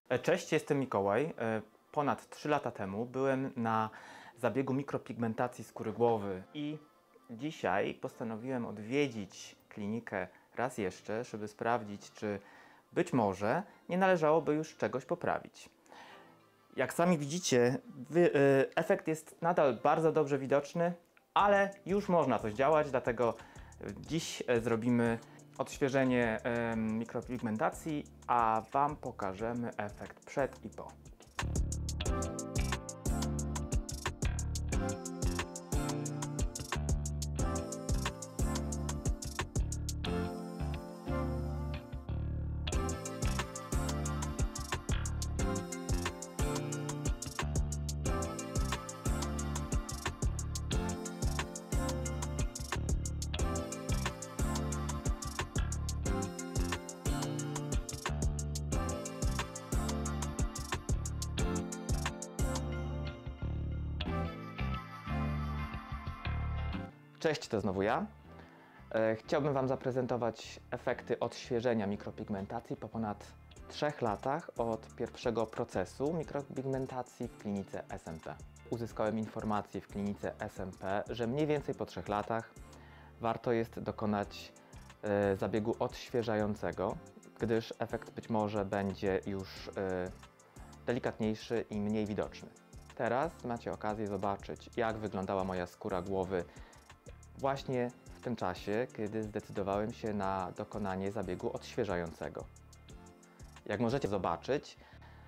Cześć, jestem Mikołaj. Ponad 3 lata temu byłem na zabiegu mikropigmentacji skóry głowy i dzisiaj postanowiłem odwiedzić klinikę raz jeszcze, żeby sprawdzić, czy być może nie należałoby już czegoś poprawić. Jak sami widzicie, efekt jest nadal bardzo dobrze widoczny, ale już można coś działać, dlatego dziś zrobimy odświeżenie mikropigmentacji, a Wam pokażemy efekt przed i po. Cześć, to znowu ja. Chciałbym Wam zaprezentować efekty odświeżenia mikropigmentacji po ponad 3 latach od pierwszego procesu mikropigmentacji w klinice SMP. Uzyskałem informację w klinice SMP, że mniej więcej po 3 latach warto jest dokonać zabiegu odświeżającego, gdyż efekt być może będzie już delikatniejszy i mniej widoczny. Teraz macie okazję zobaczyć, jak wyglądała moja skóra głowy właśnie w tym czasie, kiedy zdecydowałem się na dokonanie zabiegu odświeżającego. Jak możecie zobaczyć,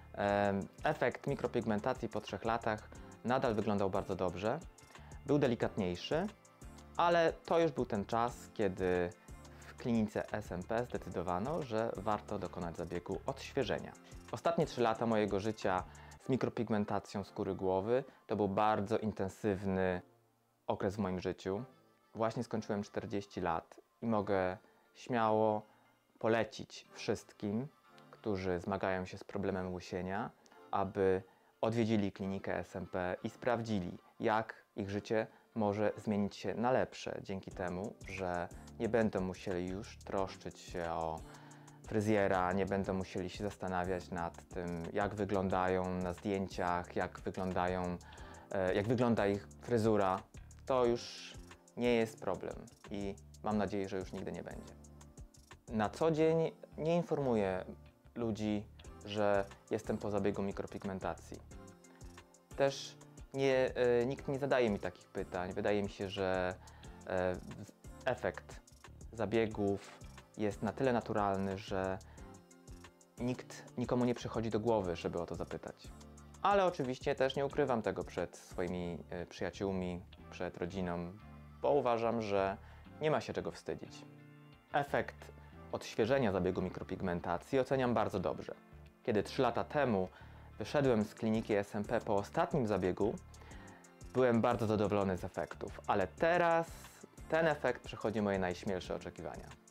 efekt mikropigmentacji po 3 latach nadal wyglądał bardzo dobrze. Był delikatniejszy, ale to już był ten czas, kiedy w klinice SMP zdecydowano, że warto dokonać zabiegu odświeżenia. Ostatnie 3 lata mojego życia z mikropigmentacją skóry głowy to był bardzo intensywny okres w moim życiu. Właśnie skończyłem 40 lat i mogę śmiało polecić wszystkim, którzy zmagają się z problemem łysienia, aby odwiedzili klinikę SMP i sprawdzili, jak ich życie może zmienić się na lepsze dzięki temu, że nie będą musieli już troszczyć się o fryzjera, nie będą musieli się zastanawiać nad tym, jak wyglądają na zdjęciach, jak wygląda ich fryzura. To już nie jest problem i mam nadzieję, że już nigdy nie będzie. Na co dzień nie informuję ludzi, że jestem po zabiegu mikropigmentacji. Też nikt nie zadaje mi takich pytań. Wydaje mi się, że efekt zabiegów jest na tyle naturalny, że nikomu nie przychodzi do głowy, żeby o to zapytać. Ale oczywiście też nie ukrywam tego przed swoimi przyjaciółmi, przed rodziną, bo uważam, że nie ma się czego wstydzić. Efekt odświeżenia zabiegu mikropigmentacji oceniam bardzo dobrze. Kiedy 3 lata temu wyszedłem z kliniki SMP po ostatnim zabiegu, byłem bardzo zadowolony z efektów, ale teraz ten efekt przechodzi moje najśmielsze oczekiwania.